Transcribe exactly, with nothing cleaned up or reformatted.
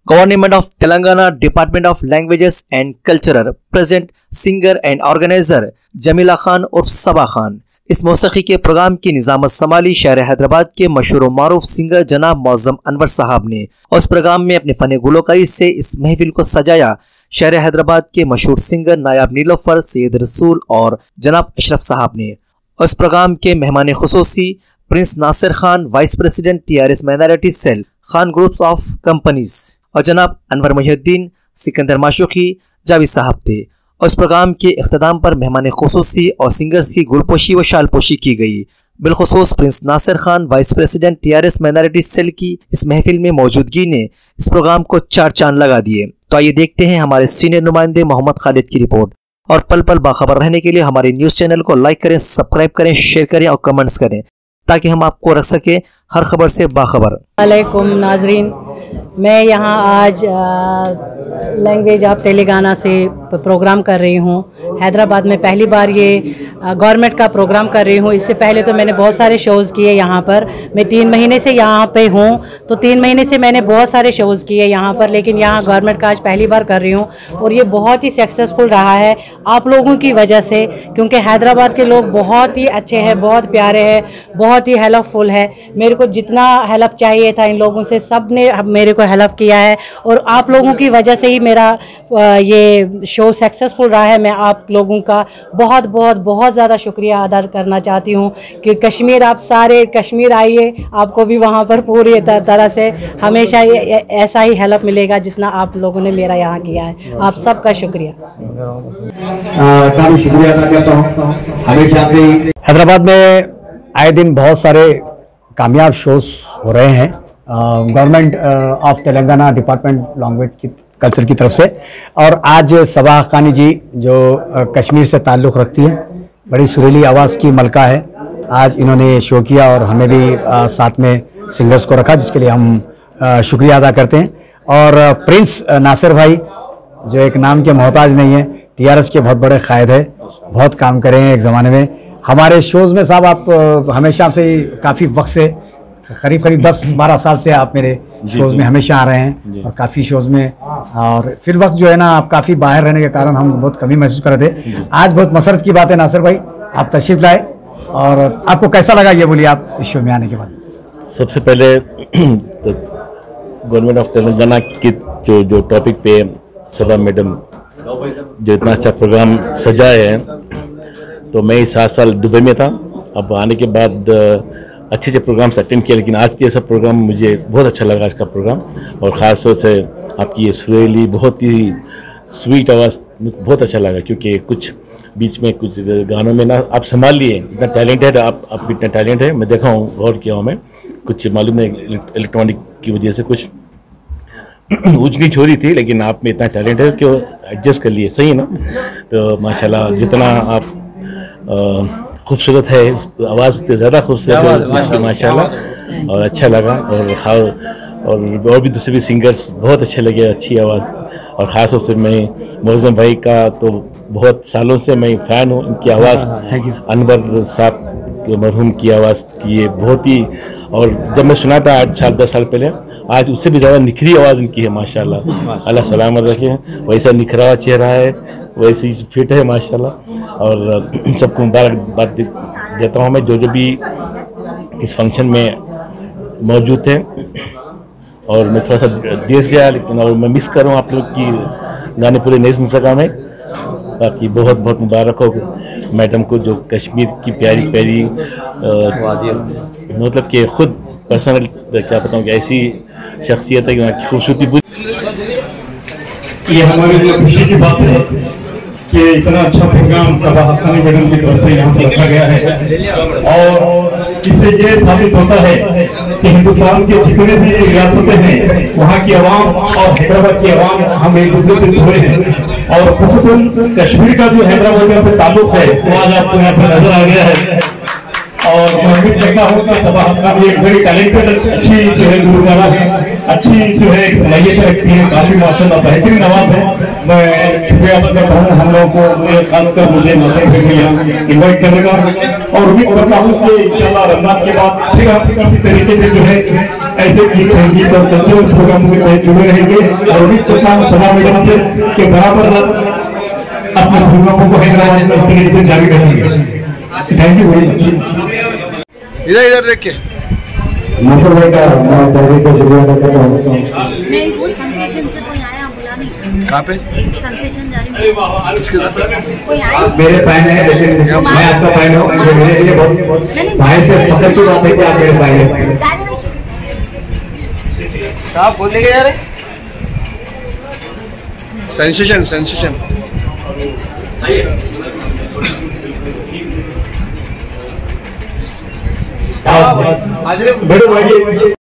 Government of Telangana Department of Languages and Culture present singer and organizer Jamila Khan उर्फ सबा खान। इस मौसीकी के programme की निजामत संभाली शहर हैदराबाद के मशहूर व मारूफ सिंगर जनाब मौज़म अनवर साहब ने और इस प्रोग्राम में अपने फन गुलकारी से इस महफिल को सजाया शहर हैदराबाद के मशहूर सिंगर नायाब नीलोफर सैयद रसूल और जनाब अशरफ साहब ने। और इस प्रोग्राम के मेहमान खुसूसी prince Nasir Khan, vice president T R S minority cell, Khan groups of companies और जनाब अनवर मुहिउद्दीन, सिकंदर माशूकी, जावेद साहब थे। और इस प्रोग्राम के इख्तिताम पर मेहमान खुसूसी और सिंगर्स की गुलपोशी व शालपोशी की गई। बिलखुसूस prince Nasir Khan, vice president T R S minority cell की इस महफिल में मौजूदगी ने इस प्रोग्राम को चार चांद लगा दिए। तो आइए देखते हैं हमारे सीनियर नुमाइंदे मोहम्मद खालिद की रिपोर्ट। और पल पल बाखबर रहने के लिए हमारे न्यूज चैनल को लाइक करें, सब्सक्राइब करें, शेयर करें और कमेंट्स करें ताकि हम आपको रख सके हर खबर से बाखबर। वालेकुम नाजरीन, मैं यहाँ आज लैंग्वेज ऑफ तेलंगाना से प्रोग्राम कर रही हूँ। हैदराबाद में पहली बार ये गवर्नमेंट का प्रोग्राम कर रही हूँ। इससे पहले तो मैंने बहुत सारे शोज़ किए यहाँ पर। मैं तीन महीने से यहाँ पे हूँ, तो तीन महीने से मैंने बहुत सारे शोज़ किए यहाँ पर, लेकिन यहाँ गवर्नमेंट का आज पहली बार कर रही हूँ और ये बहुत ही सक्सेसफुल रहा है आप लोगों की वजह से, क्योंकि हैदराबाद के लोग बहुत ही अच्छे हैं, बहुत प्यारे हैं, बहुत ही हेल्पफुल है। मेरे को जितना हेल्प चाहिए था इन लोगों से सब ने मेरे को हेल्प किया है और आप लोगों की वजह से ही मेरा ये शो सक्सेसफुल रहा है। मैं आप लोगों का बहुत बहुत बहुत ज़्यादा शुक्रिया अदा करना चाहती हूँ कि कश्मीर, आप सारे कश्मीर आइए, आपको भी वहाँ पर पूरी तरह से हमेशा ऐसा ही हेल्प मिलेगा जितना आप लोगों ने मेरा यहाँ किया है। आप सबका शुक्रिया शुक्रिया अदा करता हूँ। हमेशा से हैदराबाद में आए दिन बहुत सारे कामयाब शोज़ हो रहे हैं government of Telangana department language की कल्चर की तरफ से। और आज सबा हक्कानी जी जो uh, कश्मीर से ताल्लुक़ रखती है, बड़ी सुरीली आवाज़ की मलका है, आज इन्होंने शो किया और हमें भी uh, साथ में सिंगर्स को रखा, जिसके लिए हम uh, शुक्रिया अदा करते हैं। और uh, प्रिंस uh, नासिर भाई जो एक नाम के मोहताज नहीं है, टी आर एस के बहुत बड़े कायद है, बहुत काम करे हैं एक ज़माने में हमारे शोज़ में। साहब आप uh, हमेशा से काफ़ी वक्त से करीब करीब दस बारह साल से आप मेरे शोज़ में हमेशा आ रहे हैं और काफ़ी शोज़ में, और फिर वक्त जो है ना आप काफ़ी बाहर रहने के कारण हम बहुत कमी महसूस कर रहे थे। आज बहुत मसरत की बात है नासिर भाई, आप तशरीफ लाए और आपको कैसा लगा ये बोलिए आप इस शो में आने के बाद। सबसे पहले गवर्नमेंट ऑफ तेलंगाना की जो जो टॉपिक पे सबा मैडम जो इतना अच्छा प्रोग्राम सजाए हैं, तो मैं सात साल दुबई में था, अब आने के बाद अच्छे अच्छे प्रोग्राम्स अटेंड किया, लेकिन आज के ऐसा प्रोग्राम मुझे बहुत अच्छा लगा आज का प्रोग्राम। और ख़ास तौर से आपकी ये सुरीली बहुत ही स्वीट आवाज़ बहुत अच्छा लगा, क्योंकि कुछ बीच में कुछ गानों में ना आप संभाल लिए, इतना टैलेंटेड आप आप इतना टैलेंट है, मैं देखा हूँ, गौर किया हूँ मैं, कुछ मालूम है इलेक्ट्रॉनिक की वजह से कुछ ऊँच नीच हो रही थी, लेकिन आप में इतना टैलेंट है कि एडजस्ट कर लिए, सही है ना। तो माशाल्लाह जितना आप आ, खूबसूरत है, आवाज़ उतनी ज़्यादा खूबसूरत है इसकी माशाल्लाह, और अच्छा लगा। और खाओ और और भी दूसरे भी सिंगर्स बहुत अच्छे लगे, अच्छी आवाज़। और ख़ास तौर से मैं मौज़म भाई का तो बहुत सालों से मैं फ़ैन हूँ, इनकी आवाज़, अनवर साहब के मरहूम की आवाज़ की ये बहुत ही, और जब मैं सुना था आठ साल दस साल पहले, आज उससे भी ज़्यादा निखरी आवाज़ इनकी है माशाल्लाह। अल्लाह सलामत रखे, वैसा निखरा हुआ चेहरा है, वैसी फिट है माशाल्लाह। और सबको मुबारकबाद देता हूँ मैं जो जो भी इस फंक्शन में मौजूद थे। और मैं थोड़ा सा देर से आया, लेकिन और मैं मिस कर रहा हूँ आप लोग की गाने पूरे नहीं सुन सका मैं। बाकी बहुत बहुत मुबारक हो मैडम को जो कश्मीर की प्यारी प्यारी मतलब कि खुद पर्सनल क्या बताऊँ कि ऐसी शख्सियत है कि वहाँ की खूबसूरती। ये हमारे लिए खुशी की बात है कि इतना अच्छा प्रोग्राम सबा हक्कानी मैडम की तरफ से यहाँ पर रखा गया है, और इससे ये साबित होता है कि हिंदुस्तान के जितने भी रियासतें हैं वहाँ की आवाम और हैदराबाद की आवाम हम एक दूसरे से जुड़े हैं। और खुसूसन कश्मीर का जो हैदराबाद से ताल्लुक है वो आज आपको यहाँ पर नजर आ गया है। और मैं भी देखता हूँ कि सबा हक्कानी एक बड़ी टैलेंटेड अच्छी जो है गुलकारा है, अच्छी जो है एक सलाहियत रखती है, काफी माशाल्लाह बेहतरीन आवाज है। मैं शुक्रिया अदा करता हूँ हम लोगों को, खासकर मुझे नाते फिर यहाँ इन्वाइट करने का, और उम्मीद करता हूँ कि इंशाल्लाह रमजान के बाद फिर आप इसी तरीके से जो है ऐसे गीत संगीत और कल्चरल प्रोग्राम के तहत जुड़े रहेंगे। और उम्मीद करता हूँ सभा मैडम से कि बराबर अपने प्रोग्रामों को हैदराबाद में इस तरीके से जारी रखेंगे। Thank you very much. इधर इधर देख के मास्टर भाई का मैं तहरीर से शुक्रिया अदा करता हूँ। मैं वो सेंसेशन से कोई आया बुला नहीं, कहाँ पे सेंसेशन जारी किसके साथ? कोई आया। आप मेरे फैन हैं, लेकिन मैं आपका फैन हूँ, मेरे लिए बहुत भाई से फखर की बात है कि आप मेरे फैन हैं। आप बोलने के जा रहे सेंसेशन सेंसेशन बड़े भाई